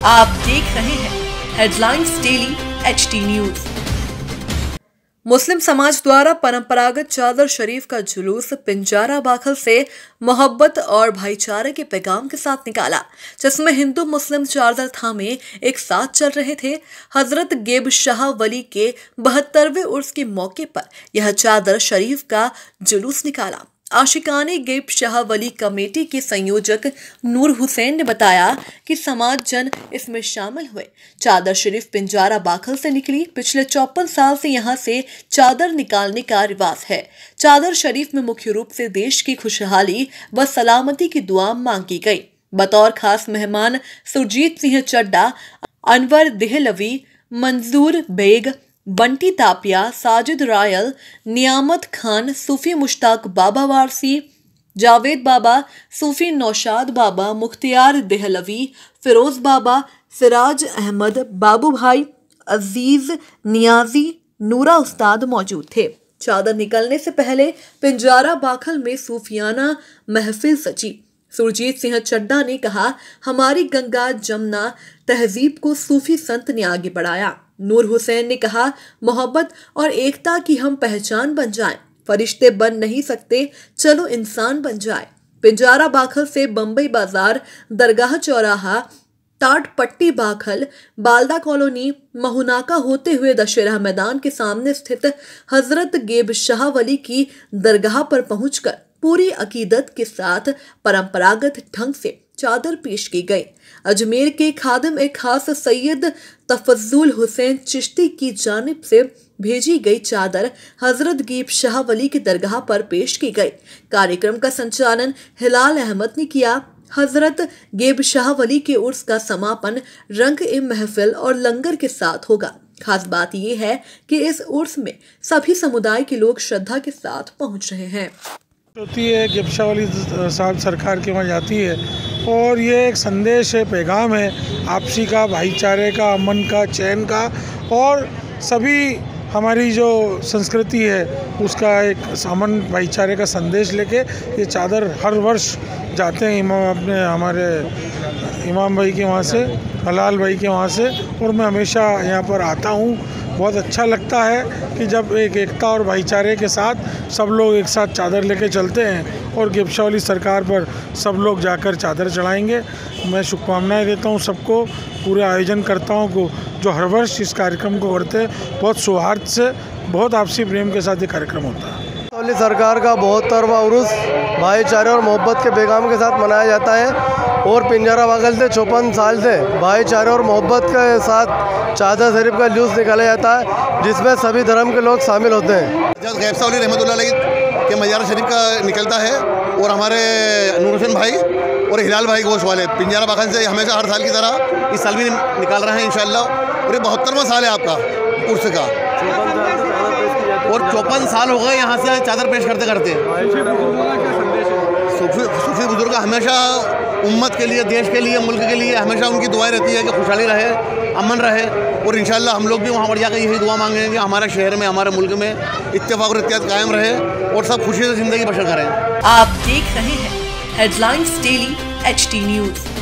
आप देख रहे हैं headlines daily HT news. Muslim समाज द्वारा परंपरागत चादर शरीफ का जुलूस पिंजारा बाखल से मोहब्बत और भाईचारे के पैगाम के साथ निकाला, जिसमें हिंदू मुस्लिम चादर थामे एक साथ चल रहे थे। हजरत गेब शाह वली के 72वें उर्स के मौके पर यह चादर शरीफ का जुलूस निकाला। आशिकाने गेब शाह वली कमेटी के संयोजक नूर हुसैन ने बताया कि समाज जन इसमें शामिल हुए। चादर शरीफ पिंजारा बाखल से निकली। पिछले 54 साल से यहां से चादर निकालने का रिवाज है। चादर शरीफ में मुख्य रूप से देश की खुशहाली व सलामती की दुआ मांगी गई। बतौर खास मेहमान सुरजीत सिंह चड्डा, अनवर देहलवी, मंजूर बेग, बंटी तापिया, साजिद रायल, नियामत खान, सूफी मुश्ताक बाबा वारसी, जावेद बाबा, सूफी नौशाद बाबा, मुख्तियार देहलवी, फिरोज बाबा, सिराज अहमद, बाबू भाई, अजीज नियाजी, नूरा उस्ताद मौजूद थे। चादर निकलने से पहले पिंजारा बाखल में सूफियाना महफिल सजी। सुरजीत सिंह चड्डा ने कहा, हमारी गंगा जमुना तहजीब को सूफी संत ने आगे बढ़ाया। नूर हुसैन ने कहा, मोहब्बत और एकता की हम पहचान बन जाएं। फरिश्ते बन नहीं सकते, चलो इंसान बन जाए। पिंजारा बाखल से बम्बई बाजार, दरगाह चौराहा, टाट पट्टी बाखल, बालदा कॉलोनी, महुनाका होते हुए दशहरा मैदान के सामने स्थित हजरत गेब शाह वली की दरगाह पर पहुंचकर पूरी अकीदत के साथ परंपरागत ढंग से चादर पेश की गई। अजमेर के खादिम एक खास सैयद तफज्जुल हुसैन चिश्ती की जानिब से भेजी गई चादर हजरत गेब शाह वली की दरगाह पर पेश की गई। कार्यक्रम का संचालन हिलाल अहमद ने किया। हजरत गेब शाह वली के उर्स का समापन रंग ए महफिल और लंगर के साथ होगा। खास बात यह है कि इस उर्स में सभी समुदाय के लोग श्रद्धा के साथ पहुंच रहे हैं। होती है गेब शाह वली साहब सरकार के वहाँ जाती है और ये एक संदेश है, पैगाम है आपसी का, भाईचारे का, अमन का, चैन का और सभी हमारी जो संस्कृति है उसका एक अमन भाईचारे का संदेश लेके ये चादर हर वर्ष जाते हैं हमारे इमाम भाई के वहाँ से, हलाल भाई के वहाँ से, और मैं हमेशा यहाँ पर आता हूँ। बहुत अच्छा लगता है कि जब एक एकता और भाईचारे के साथ सब लोग एक साथ चादर लेके चलते हैं और गेब शाह वली सरकार पर सब लोग जाकर चादर चढ़ाएंगे। मैं शुभकामनाएं देता हूँ सबको, पूरे आयोजन करताओं को जो हर वर्ष इस कार्यक्रम को करते हैं। बहुत सौहार्द से, बहुत आपसी प्रेम के साथ ये कार्यक्रम होता है। वली सरकार का 72वां उर्स भाईचारे और मोहब्बत के पैगाम के साथ मनाया जाता है और पिंजारा बाखल से 54 साल से भाईचारे और मोहब्बत के साथ चादर शरीफ का जुलूस निकाला जाता है, जिसमें सभी धर्म के लोग शामिल होते हैं। जब गेब शाह वली रहमतुल्लाह अलैह के मज़ार शरीफ का निकलता है और हमारे नूर हुसैन भाई और हिलाल भाई गोश वाले पिंजारा बाखल से हमेशा हर साल की तरह इस साल भी निकाल रहे हैं इंशाअल्लाह। और ये 72वां साल है आपका उर्स का और 54 साल हो गए यहाँ से चादर पेश करते करते। सूफी बुजुर्ग हमेशा उम्मत के लिए, देश के लिए, मुल्क के लिए हमेशा उनकी दुआएं रहती है कि खुशहाली रहे, अमन रहे। और इंशाअल्लाह हम लोग भी वहाँ पर जाकर यही दुआ मांगेंगे कि हमारे शहर में, हमारे मुल्क में इत्तेफाक और इत्तेहाद कायम रहे और सब खुशी से ज़िंदगी बसर करें। आप देख रहे हैं हेडलाइंस डेली एचटी न्यूज।